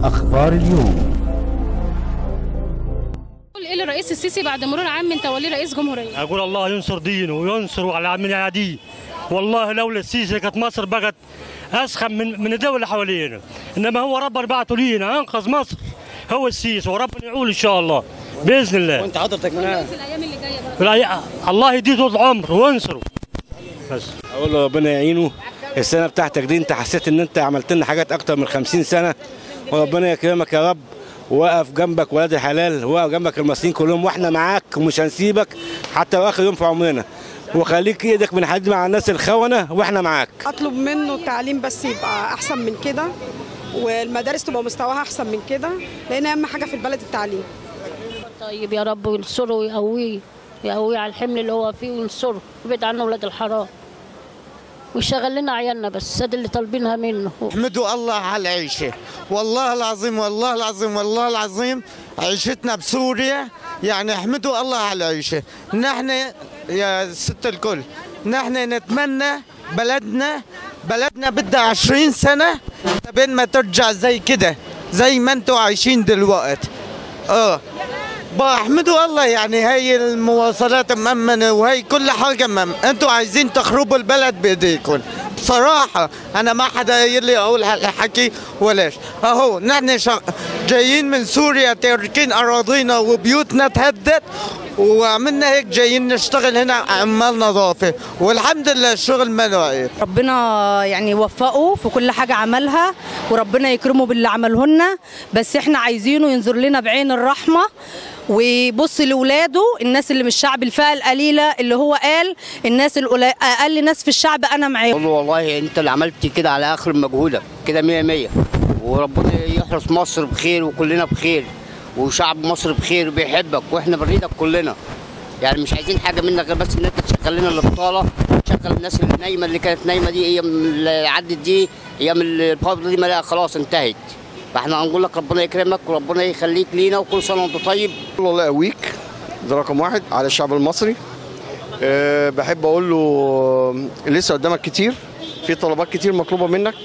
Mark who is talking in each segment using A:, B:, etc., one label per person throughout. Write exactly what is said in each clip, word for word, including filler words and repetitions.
A: أخبار اليوم.
B: ايه للرئيس السيسي بعد مرور عام من توليه رئيس جمهوريه؟
C: اقول الله ينصر دينه وينصر على من يعاديه. والله لولا السيسي كانت مصر بقت اسخن من من الدول اللي حوالينا، انما هو ربنا بعته لينا انقذ مصر هو السيسي، وربنا يعول ان شاء الله باذن الله.
D: وانت حضرتك منها
B: في الايام اللي جايه بقى؟
C: في الأي... الله يديه طول العمر وينصره. بس
D: اقول له ربنا يعينه. السنه بتاعتك دي انت حسيت ان انت عملت لنا حاجات اكتر من خمسين سنه، وربنا يكرمك يا رب، وقف جنبك ولاد الحلال، وقف جنبك المصريين كلهم، واحنا معاك ومش هنسيبك حتى اخر يوم في عمرنا، وخليك ايدك من حد مع الناس الخونه واحنا معاك.
E: اطلب منه التعليم بس يبقى احسن من كده، والمدارس تبقى مستواها احسن من كده، لان اهم حاجه في البلد التعليم.
F: طيب يا رب ينصره ويقويه، يقويه على الحمل اللي هو فيه وينصره، يبعد عنه ولاد الحرام ويشغل لنا عيالنا بس، ده اللي طالبينها منه.
G: احمدوا الله على العيشه، والله العظيم والله العظيم والله العظيم عيشتنا بسوريا، يعني احمدوا الله على العيشه. نحن يا ست الكل نحن نتمنى بلدنا بلدنا بدها عشرين سنه بين ما ترجع زي كده زي ما انتم عايشين دلوقتي. اه بحمدوا الله، يعني هي المواصلات مأمنة وهي كل حاجة مأمنة. انتوا عايزين تخربوا البلد بإيديكم بصراحة، أنا ما حدا يلي أقول هالحكي ولاش. أهو نحن جايين من سوريا تاركين أراضينا وبيوتنا تهدت، وعملنا هيك جايين نشتغل هنا عمال نظافة، والحمد لله الشغل ما واقف.
H: ربنا يعني يوفقه في كل حاجة عملها، وربنا يكرمه باللي عمله لنا، بس احنا عايزينه ينظر لنا بعين الرحمة ويبص لاولاده، الناس اللي مش الشعب الفئه القليله اللي هو قال الناس اقل ناس في الشعب انا معاهم.
I: اقول له والله انت اللي عملت كده على اخر مجهودك كده مية مية، وربنا يحرس مصر بخير وكلنا بخير، وشعب مصر بخير بيحبك، واحنا بنريدك كلنا، يعني مش عايزين حاجه منك غير بس ان انت تشغل لنا البطاله، تشغل الناس اللي نايمه اللي كانت نايمه دي، ايام اللي عدت دي، ايام البابا دي ما خلاص انتهت. فاحنا هنقول لك ربنا يكرمك وربنا يخليك لينا، وكل سنه وانت طيب.
J: الله يقويك، ده رقم واحد على الشعب المصري. أه بحب اقول له لسه قدامك كتير، في طلبات كتير مطلوبه منك،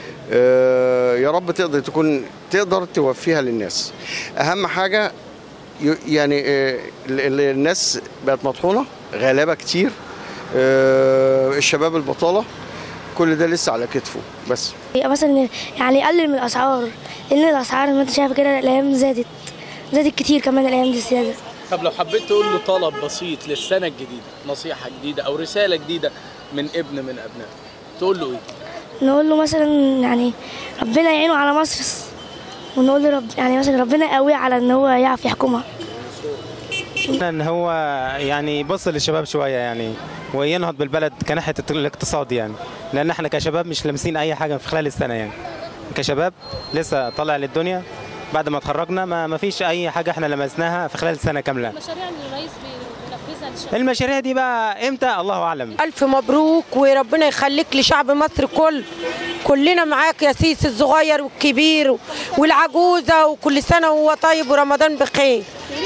J: أه يا رب تقدر تكون تقدر توفيها للناس. اهم حاجه يعني أه الناس بقت مطحونه، غلابه كتير، أه الشباب البطاله، كل ده لسه على كتفه. بس
K: مثلا يعني يقلل من الاسعار، لان الاسعار ما انت شايف كده الايام زادت زادت كتير كمان الايام دي زياده.
L: طب لو حبيت تقول له طلب بسيط للسنه الجديده، نصيحه جديده او رساله جديده من ابن من ابنائه، تقول له ايه؟
K: نقول له مثلا يعني ربنا يعينه على مصر، ونقول له رب يعني مثلا ربنا يقويه على ان هو يعرف يحكمها.
M: ان هو يعني يبص للشباب شويه يعني، وينهض بالبلد كناحيه الاقتصاد يعني، لان احنا كشباب مش لامسين اي حاجه في خلال السنه يعني، كشباب لسه طالع للدنيا بعد ما اتخرجنا، ما ما فيش اي حاجه احنا لمسناها في خلال سنه كامله.
B: المشاريع اللي الرئيس بينفذها للشباب،
M: المشاريع دي بقى امتى الله اعلم.
N: الف مبروك، وربنا يخليك لشعب مصر كل كلنا معاك يا سيسي، الصغير والكبير والعجوزه، وكل سنه وهو طيب ورمضان بخير.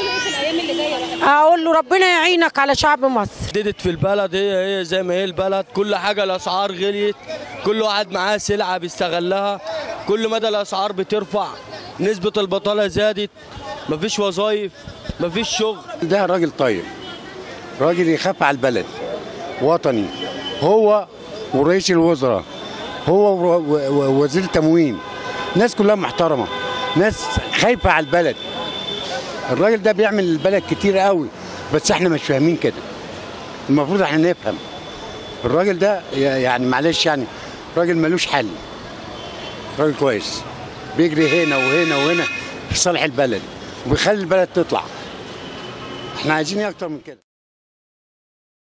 N: اقول له ربنا يعينك على شعب مصر.
O: جددت في البلد، هي هي زي ما هي البلد، كل حاجه الاسعار غليت، كل واحد معاه سلعه بيستغلها، كل مدى الاسعار بترفع، نسبه البطاله زادت، مفيش وظايف، مفيش شغل.
P: ده راجل طيب، راجل يخاف على البلد، وطني، هو ورئيس الوزراء، هو ووزير التموين، ناس كلها محترمه، ناس خايفه على البلد. الراجل ده بيعمل البلد كتير قوي، بس احنا مش فاهمين كده، المفروض احنا نفهم. الراجل ده يعني معلش يعني راجل ملوش حل، راجل كويس بيجري هنا وهنا وهنا في صالح البلد، وبيخلي البلد تطلع. احنا عايزين ايه اكتر من كده؟